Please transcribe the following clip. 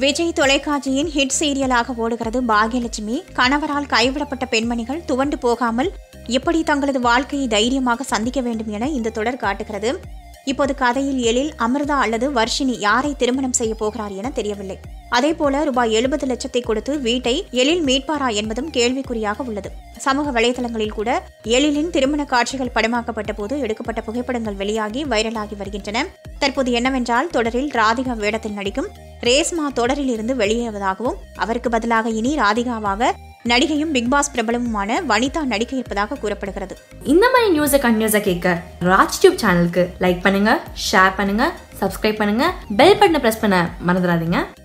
விஜய் தொலைக்காட்சியின் ஹிட் சீரியலாக ஓடுகிறது பாக்யலட்சுமி. கணவரால் கைவிடப்பட்ட பெண்மணிகள் துவண்டு போகாமல் எப்படி தங்களது வாழ்க்கையை தைரியமாக சந்திக்க வேண்டும் என இந்த தொடர் காட்டுகிறது. இப்போது கதையில் எழில், அமிர்தா அல்லது வர்ஷினி யாரை திருமணம் செய்ய போகிறார் என தெரியவில்லை. அதேபோல ரூபாய் 70 லட்சத்தை கொடுத்து வீட்டை எழில் மீட்பாரா என்பதும் கேள்விக்குறியாக உள்ளது. சமூக வலைதளங்களில் கூட எழிலின் திருமண காட்சிகள் படமாக்கப்பட்ட போது எடுக்கப்பட்ட புகைப்படங்கள் வெளியாகி வைரலாகி வருகின்றன. தற்போது என்னவென்றால், தொடரில் ராதிகா வேடத்தில் நடிக்கும் ரேஸ்மா தொடரில் இருந்து வெளியேறுவதாகவும் அவருக்கு பதிலாக இனி ராதிகாவாக நடிகையும் பிக்பாஸ் பிரபலமுமான வனிதா நடிக்க இருப்பதாக கூறப்படுகிறது. இந்த மாதிரி நியூஸை கண்டினியூஸா கேட்க ராஜ் டியூப் சேனலுக்கு லைக் பண்ணுங்க, ஷேர் பண்ணுங்க, சப்ஸ்கிரைப் பண்ணுங்க, பெல் பட்டனை பிரஸ் பண்ண மறந்துடாதீங்க.